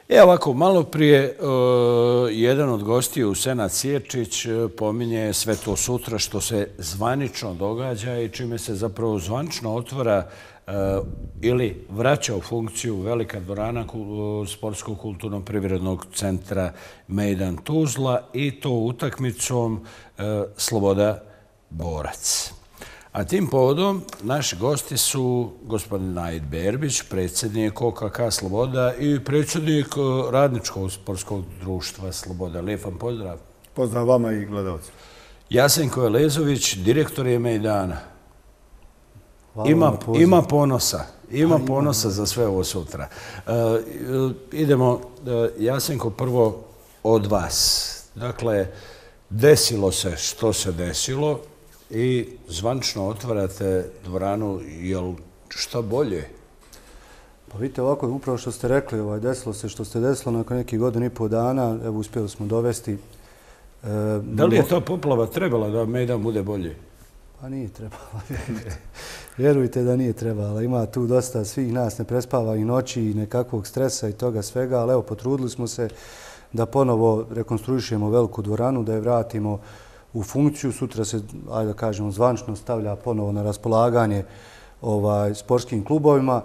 Ovako, malo prije jedan od gostiju, Senad Sjerčić, pominje sve to sutra što se zvanično događa i čime se zapravo zvanično otvara ili vraća u funkciju velika dvorana Sportskog kulturnog privrednog centra Mejdan Tuzla i to utakmicom Sloboda Borac. A tim povodom naši gosti su gospodin Naid Berbić, predsjednik OKK Sloboda i predsjednik Radničkog sportskog društva Sloboda. Lijep vam pozdrav. Pozdrav vama i gledalcima. Jasenko Elezović, direktor je Mejdana. Ima ponosa. Ima ponosa za sve ovo sutra. Idemo, Jasenko, prvo od vas. Dakle, desilo se što se desilo i zvanično otvarate dvoranu, jel šta bolje? Pa vidite, ovako, upravo što ste rekli, desilo se što ste desilo nakon nekih godina i pol dana, evo uspjeli smo dovesti. Da li je ta poplava trebala da Mejdan bude bolji? Pa nije trebala. Vjerujte da nije trebala. Ima tu dosta svih nas neprespavanih noći i nekakvog stresa i toga svega, ali evo, potrudili smo se da ponovo rekonstruišemo veliku dvoranu, da je vratimo u funkciju. Sutra se, ajde da kažemo, zvanično stavlja ponovo na raspolaganje sportskim klubovima.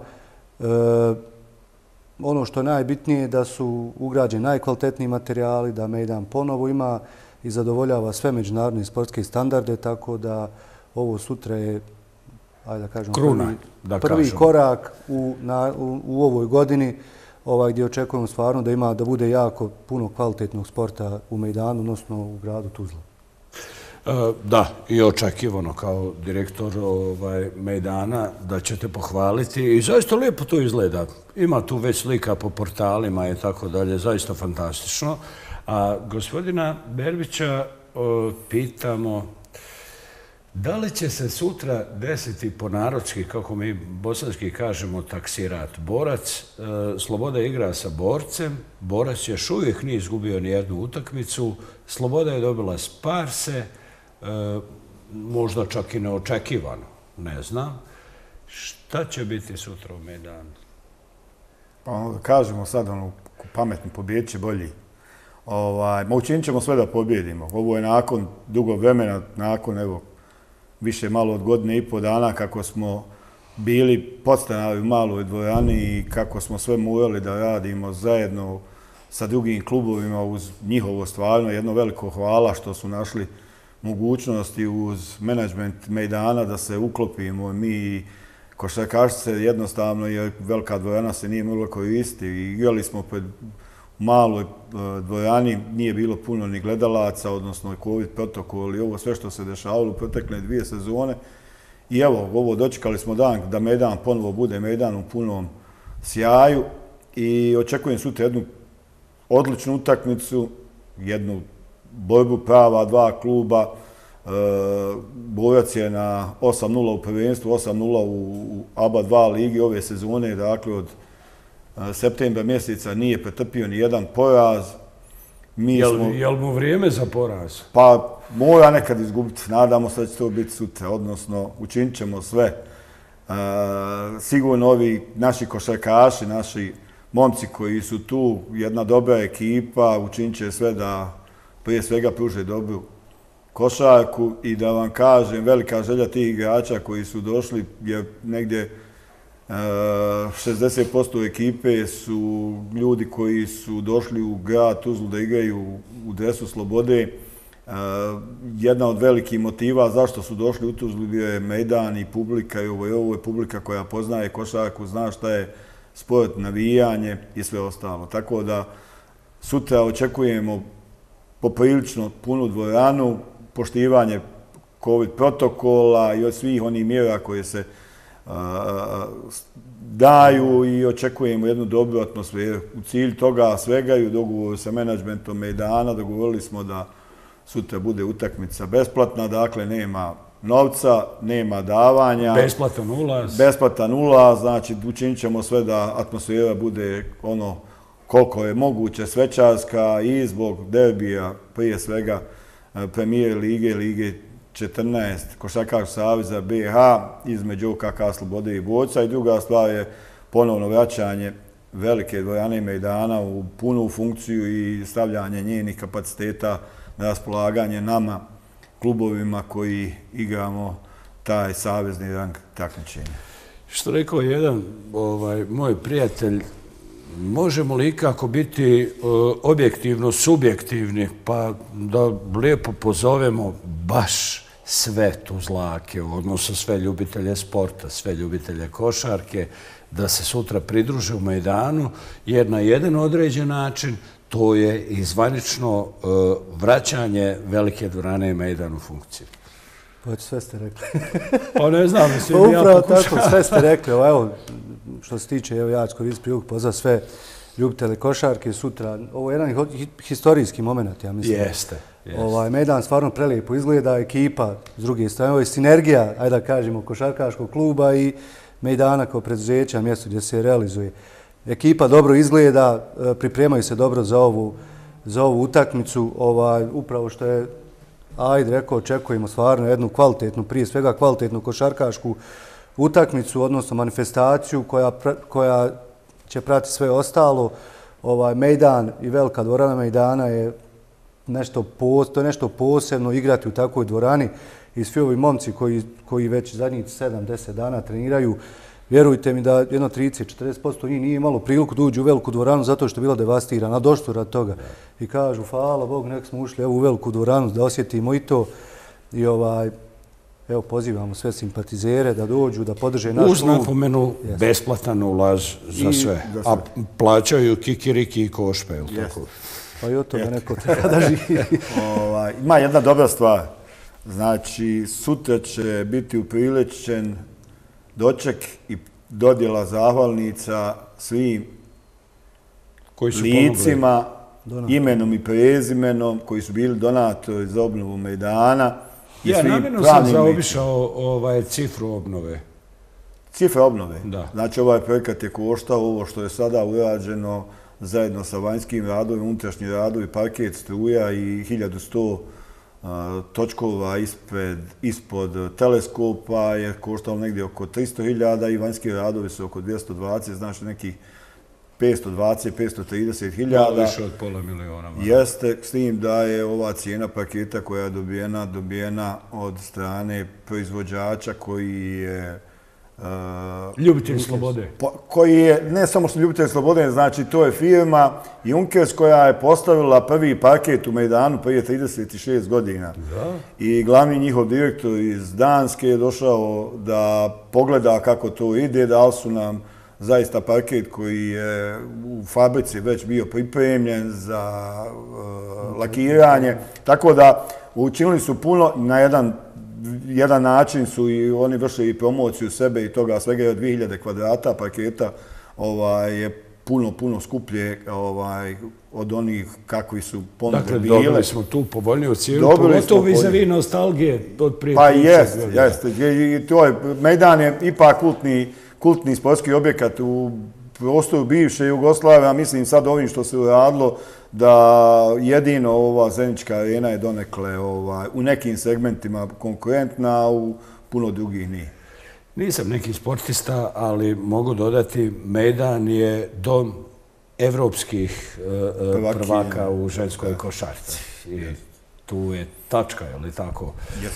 Ono što je najbitnije je da su ugrađeni najkvalitetniji materijali, da Mejdan ponovo ima i zadovoljava sve međunarodne sportske standarde, tako da ovo sutra je, ajde da kažemo, prvi korak u ovoj godini gdje očekujemo stvarno da bude jako puno kvalitetnog sporta u Mejdanu, odnosno u gradu Tuzla. Da, i očekivano kao direktor Mejdana da ćete pohvaliti i zaista lijepo to izgleda. Ima tu već slika po portalima i tako dalje, zaista fantastično. A gospodina Berbića pitamo da li će se sutra desiti po narodski, kako mi bosanski kažemo, taksirat. Borac, Sloboda igra sa Borcem, Borac još uvijek nije izgubio ni jednu utakmicu, Sloboda je dobila Sparse, možda čak i neočekivano, ne znam. Šta će biti sutra u Mejdanu? Pa kažemo sad, pametni pobjedit će bolji. Učinit ćemo sve da pobjedimo. Ovo je nakon dugo vremena, nakon evo više malo od godine i pol dana kako smo bili podstanari u maloj dvorani i kako smo sve morali da radimo zajedno sa drugim klubovima uz njihovo stvarno jedno veliko hvala što su našli mogućnosti uz menadžment Mejdana da se uklopimo. Mi košarkašice jednostavno, jer velika dvorana se nije mogla koristiti i igrali smo pred maloj dvorani, nije bilo puno ni gledalaca, odnosno COVID protokol i ovo sve što se dešavalo u protekle 2 sezone. I evo, ovo dočekali smo dan da Mejdan ponovo bude Mejdan u punom sjaju i očekujem sutra jednu odličnu utakmicu, jednu borbu prava, 2 kluba. Borac je na 8-0 u prvenstvu, 8-0 u ABA 2 ligi ove sezone, dakle od septembra mjeseca nije pretrpio ni jedan poraz. Jel mu vrijeme za poraz? Pa mora nekad izgubiti. Nadamo se da će to biti sutra, odnosno učinit ćemo sve. Sigurno ovi naši košarkaši, naši momci koji su tu, jedna dobra ekipa, učinit će sve da prije svega pruže dobru košarku i da vam kažem, velika želja tih igrača koji su došli je negdje 60% ekipe su ljudi koji su došli u grad Tuzlu da igraju u dresu Slobode. Jedna od velikih motiva zašto su došli u Tuzlu bio je Mejdan i publika i ovo je publika koja poznaje košarku, zna šta je sport, navijanje i sve ostalo. Tako da sutra očekujemo poprilično punu dvoranu, poštivanje COVID protokola i od svih onih mjera koje se daju i očekujemo jednu dobru atmosferu. U cilju toga svega i u dogovoru sa menadžmentom Mejdana dogovorili smo da sutra bude utakmica besplatna, dakle nema novca, nema davanja. Besplatan ulaz. Besplatan ulaz, znači učinit ćemo sve da atmosfera bude ono koliko je moguće svečarska i zbog derbija, prije svega premijer Lige 14, Košarkaškog saveza BiH, između OKK Slobode i Borca. I druga stvar je ponovno vraćanje velike dvorane Mejdana u punu funkciju i stavljanje njenih kapaciteta na raspolaganje nama, klubovima koji igramo taj savezni rang takmičenja. Što rekao jedan moj prijatelj, možemo li ikako biti objektivno subjektivni, pa da lijepo pozovemo baš sve Tuzlake, odnosno sve ljubitelje sporta, sve ljubitelje košarke, da se sutra pridruže u Mejdanu, jer na jedan određen način to je i zvanično vraćanje velike dvorane Mejdan u funkciju. Pa sve ste rekli. Pa ne znam, mislim, ja upravo pokušam. tako, sve ste rekli. Evo, što se tiče, ja ću koristiti priliku pozvati sve ljubitelje košarke sutra. Ovo je jedan historijski moment, ja mislim. Jeste. Mejdan stvarno prelijepo izgleda, ekipa s druge strane. Ovo je sinergija, ajde da kažemo, košarkaškog kluba i Mejdana kao preduzeća, mjesto gdje se realizuje. Ekipa dobro izgleda, pripremaju se dobro za ovu utakmicu. Upravo što je Aid rekao, očekujemo stvarno jednu kvalitetnu, prije svega kvalitetnu košarkašku utakmicu, odnosno manifestaciju koja će pratiti sve ostalo. Mejdan i velika dvorana Mejdana je nešto posebno igrati u takvoj dvorani i svi ovi momci koji već zadnjih 7-10 dana treniraju. Vjerujte mi da jedno 30-40% njih nije imalo priliku da uđu u veliku dvoranu zato što je bila devastirana, a došli rad toga. I kažu, hvala Bog, nek smo ušli u veliku dvoranu da osjetimo i to. I evo, pozivamo sve simpatizere da dođu, da podrže naš klub. Uz napomenu, besplatan ulaz za sve. A plaćaju kikiriki i košpe, je li tako? Pa i od toga neko treba da živi. Ima jedna dobra stvar. Znači, sutra će biti upriličen doček i dodjela zahvalnica svim licima, imenom i prezimenom, koji su bili donatori za obnovu Mejdana. Ja namjerno sam zaobišao cifru obnove. Cifra obnove? Da. Znači, ovaj projekat je koštao ovo što je sada urađeno zajedno sa vanjskim radovima, unutrašnji radovi, parket, struja i 1100 točkova ispod teleskopa je koštalo negdje oko 300.000 i vanjski radovi su oko 220, znači nekih 520-530.000. Malo više od pola miliona. Jeste, s tim da je ova cijena paketa koja je dobijena od strane proizvođača koji je ljubitelj slobode. Koji je, ne samo što ljubitelj slobode, znači to je firma Junkers koja je postavila prvi paket u Mejdanu prije 36 godina. I glavni njihov direktor iz Danske je došao da pogleda kako to ide, dali su nam zaista paket koji je u fabrici već bio pripremljen za lakiranje. Tako da učinili su puno na jedan način su i oni vršili i promociju sebe i toga svega je od 2000 kvadrata paketa je puno skuplje od onih kakvi su ponude bile. Dakle, dobili smo tu povoljniju cijenu, pogotovo vis-a-vis nostalgije od prije 30 godina. Jeste. Mejdan je ipak kultni sportski objekat u prostoru bivše Jugoslavije, a mislim sad ovim što se uradilo da jedino ova Zenička arena je donekle u nekim segmentima konkurentna, a u puno drugih nije. Nisam neki sportista, ali mogu dodati, Mejdan je dom evropskih prvaka u ženskoj košarci. I tu je tačka, je li tako?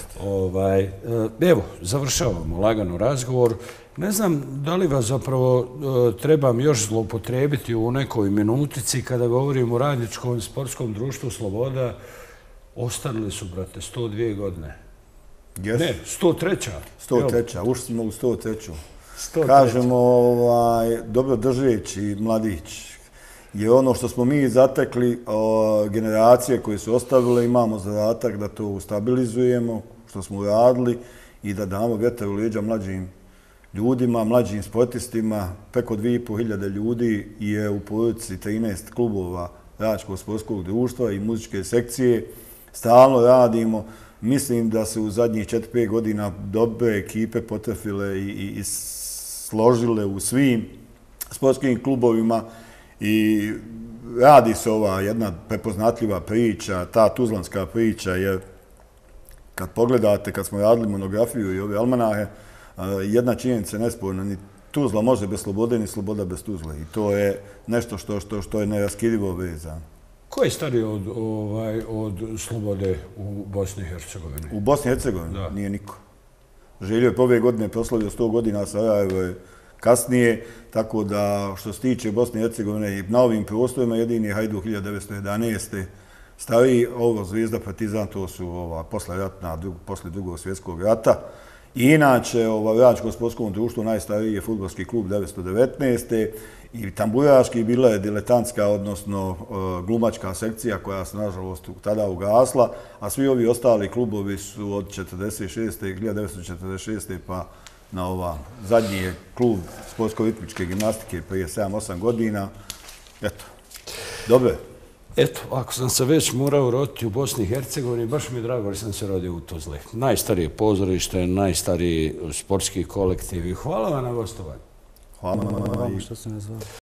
Evo, završavamo lagano razgovor. Ne znam da li vas zapravo trebam još zloupotrijebiti u nekoj minutici kada govorim o radničkom sportskom društvu Sloboda. Ostarili su, brate, 102 godine. Ne, 103. 103. Ušli smo u 103. Kažemo, dobro držeći mladić. Jer ono što smo mi zatekli, generacije koje su ostavile, imamo zadatak da to stabilizujemo, što smo uradili i da damo vjetar u leđa mlađim ljudima, mlađim sportistima. Preko 2500 ljudi je u porodici 13 klubova Radničkog sportskog društva i muzičke sekcije. Stalno radimo. Mislim da se u zadnjih 4-5 godina dobre ekipe potrefile i složile u svim sportskim klubovima i radi se ova jedna prepoznatljiva priča, ta tuzlanska priča, jer kad pogledate, kad smo radili monografiju i ove almanahe, jedna činjenica je nesporna, Tuzla može bez Slobode, ni Sloboda bez Tuzle. I to je nešto što je neraskidivo vezano. Ko je stariji od Slobode u Bosni i Hercegovini? U Bosni i Hercegovini nije niko. Želio je ove godine proslavio 100 godina, Sarajevo je kasnije, tako da što se tiče Bosne i Hercegovine i na ovim prostorima jedini je Hajduk 1911. Stariji, ovo Zvijezda, Partizan, to su posle drugog svjetskog rata. I inače, Radničko sportskom društvu najstariji je fudbalski klub 1919. I tamburaški bila je diletantska, odnosno glumačka sekcija koja se nažalost tada ugasla, a svi ovi ostali klubovi su od 1946. pa na zadnji je klub sportsko-ritmičke gimnastike prije 7-8 godina. Eto, dobro je. Eto, ako sam se već morao roditi u Bosni i Hercegovini, baš mi je drago jer sam se rodio u Tuzli. Najstarije pozorište, najstariji sportski kolektiv i hvala vam na gostovanju. Hvala vam. Što se ne zvao.